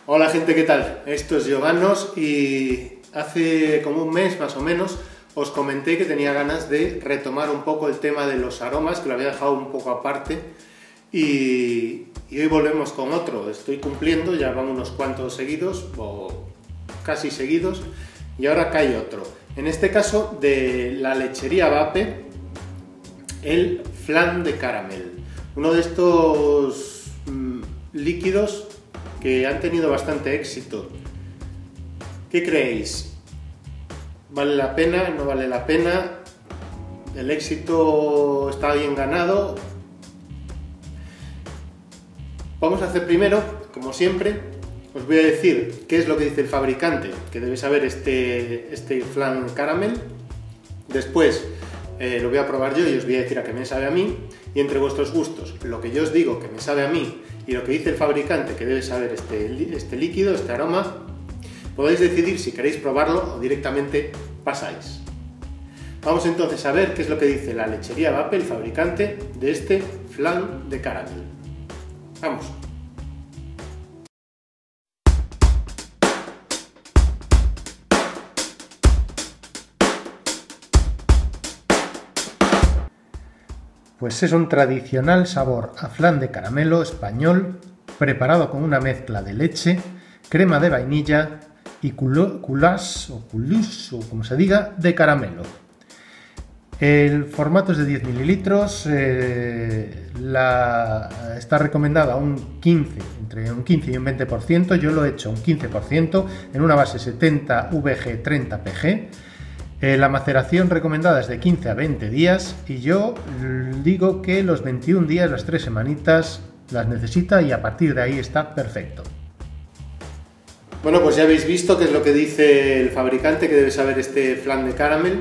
Hola gente, ¿qué tal? Esto es Giovannos y hace como un mes más o menos os comenté que tenía ganas de retomar un poco el tema de los aromas, que lo había dejado un poco aparte y hoy volvemos con otro. Estoy cumpliendo, ya van unos cuantos seguidos o casi seguidos y ahora cae otro. En este caso de la lechería Vape, el flan de caramel. Uno de estos líquidos que han tenido bastante éxito. ¿Qué creéis? ¿Vale la pena? ¿No vale la pena? ¿El éxito está bien ganado? Vamos a hacer primero, como siempre, os voy a decir qué es lo que dice el fabricante, que debe saber este flan caramel. Después lo voy a probar yo y os voy a decir a qué me sabe a mí. Y entre vuestros gustos, lo que yo os digo que me sabe a mí y lo que dice el fabricante que debe saber este líquido, este aroma, podéis decidir si queréis probarlo o directamente pasáis. Vamos entonces a ver qué es lo que dice la lechería Vape, el fabricante de este flan de caramel. Vamos. Pues es un tradicional sabor a flan de caramelo español preparado con una mezcla de leche, crema de vainilla y culás o como se diga, de caramelo. El formato es de 10 mililitros, está recomendada un 15, entre un 15 y un 20%, yo lo he hecho un 15% en una base 70 VG 30 PG. La maceración recomendada es de 15 a 20 días y yo digo que los 21 días, las 3 semanitas, las necesita y a partir de ahí está perfecto. Bueno, pues ya habéis visto qué es lo que dice el fabricante que debe saber este flan de caramel.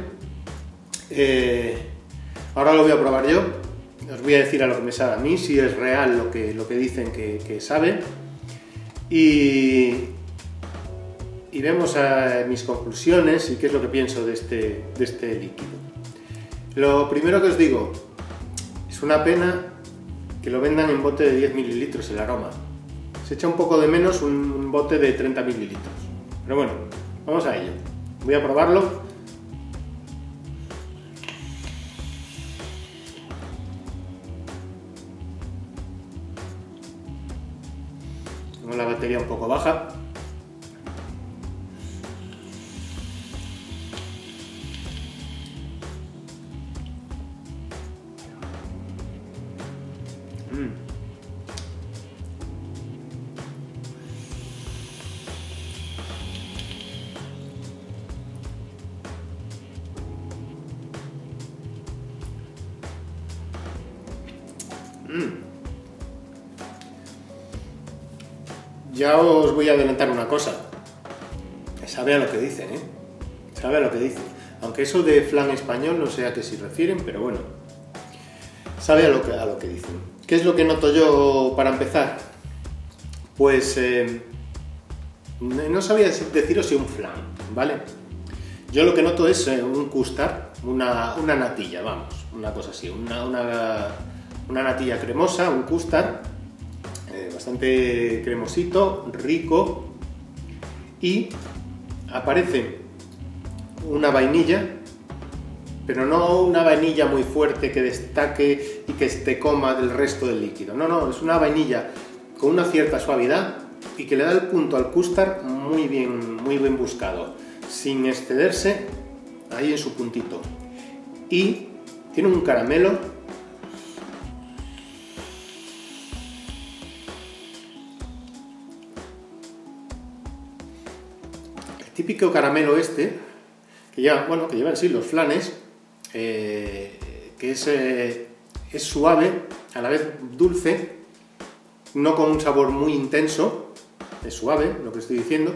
Ahora lo voy a probar yo, os voy a decir a lo que me sabe a mí, si es real lo que dicen que sabe y vemos mis conclusiones y qué es lo que pienso de este líquido. Lo primero que os digo, es una pena que lo vendan en bote de 10 mililitros el aroma. Se echa un poco de menos un bote de 30 mililitros. Pero bueno, vamos a ello. Voy a probarlo. Tengo la batería un poco baja. Ya os voy a adelantar una cosa. Sabe a lo que dicen, ¿eh? Sabe a lo que dicen. Aunque eso de flan español no sé a qué se refieren, pero bueno. Sabe a lo que dicen. ¿Qué es lo que noto yo para empezar? Pues no sabía deciros si un flan, ¿vale? Yo lo que noto es un custard, una natilla, vamos, una cosa así, una natilla cremosa, un custard bastante cremosito, rico, y aparece una vainilla, pero no una vainilla muy fuerte que destaque y que te coma del resto del líquido. No, es una vainilla con una cierta suavidad y que le da el punto al custard muy bien buscado, sin excederse ahí en su puntito. Y tiene un caramelo típico caramelo que llevan sí los flanes, que es suave, a la vez dulce, no con un sabor muy intenso, es suave lo que estoy diciendo,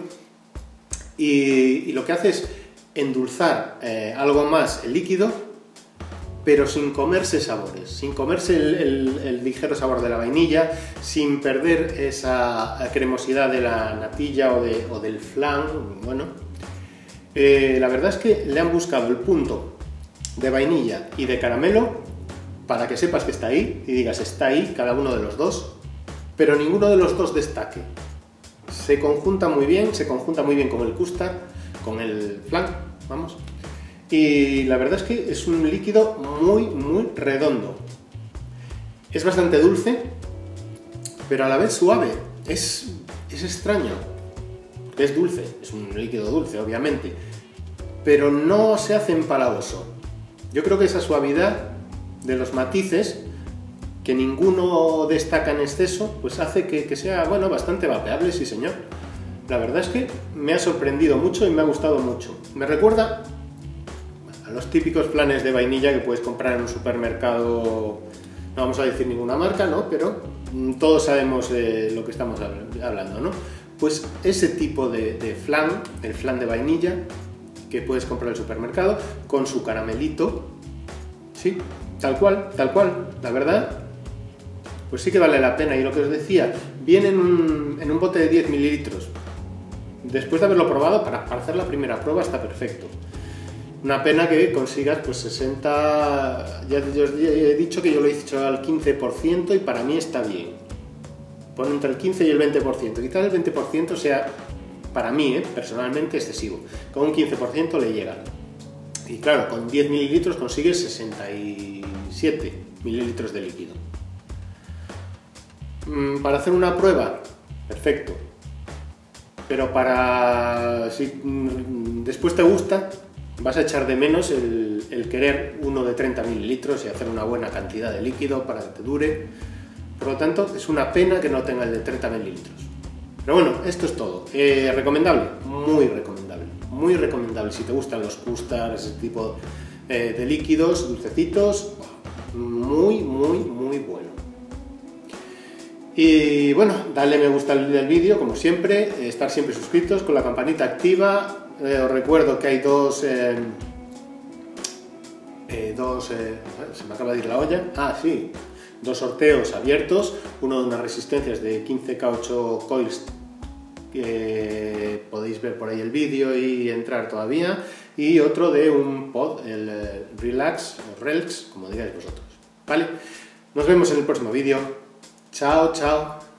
y lo que hace es endulzar algo más el líquido, pero sin comerse sabores, sin comerse el ligero sabor de la vainilla, sin perder esa cremosidad de la natilla o del flan. Bueno, la verdad es que le han buscado el punto de vainilla y de caramelo para que sepas que está ahí y digas está ahí cada uno de los dos, pero ninguno de los dos destaque. se conjunta muy bien con el custard, con el flan, vamos. Y la verdad es que es un líquido muy redondo. Es bastante dulce, pero a la vez suave. Es extraño. Es dulce, es un líquido dulce, obviamente, pero no se hace empalagoso. Yo creo que esa suavidad de los matices, que ninguno destaca en exceso, pues hace que sea, bueno, bastante vapeable, sí señor. La verdad es que me ha sorprendido mucho y me ha gustado mucho. Me recuerda a los típicos flanes de vainilla que puedes comprar en un supermercado, no vamos a decir ninguna marca, ¿no? Pero todos sabemos de lo que estamos hablando, ¿no? Pues ese tipo de flan, el flan de vainilla, que puedes comprar en el supermercado, con su caramelito, sí, tal cual, la verdad, pues sí que vale la pena. Y lo que os decía, viene en un bote de 10 mililitros. Después de haberlo probado, para hacer la primera prueba está perfecto. Una pena que consigas pues 60, ya os he dicho que yo lo he hecho al 15% y para mí está bien. Pone entre el 15 y el 20%. Quizás el 20% sea, para mí, personalmente, excesivo. Con un 15% le llega. Y claro, con 10 mililitros consigues 67 mililitros de líquido. Para hacer una prueba, perfecto. Pero si después te gusta, vas a echar de menos el querer uno de 30 mililitros y hacer una buena cantidad de líquido para que te dure. Por lo tanto, es una pena que no tenga el de 30 mililitros. Pero bueno, esto es todo. Recomendable, muy recomendable. Si te gustan los custards, ese tipo de líquidos, dulcecitos, muy bueno. Y bueno, dale me gusta al vídeo, como siempre, estar siempre suscritos, con la campanita activa. Os recuerdo que hay se me acaba de ir la olla. Ah, sí. 2 sorteos abiertos, uno de unas resistencias de 15K8 coils, que podéis ver por ahí el vídeo y entrar todavía, y otro de un pod, el Relax o Relx, como digáis vosotros. ¿Vale? Nos vemos en el próximo vídeo. Chao.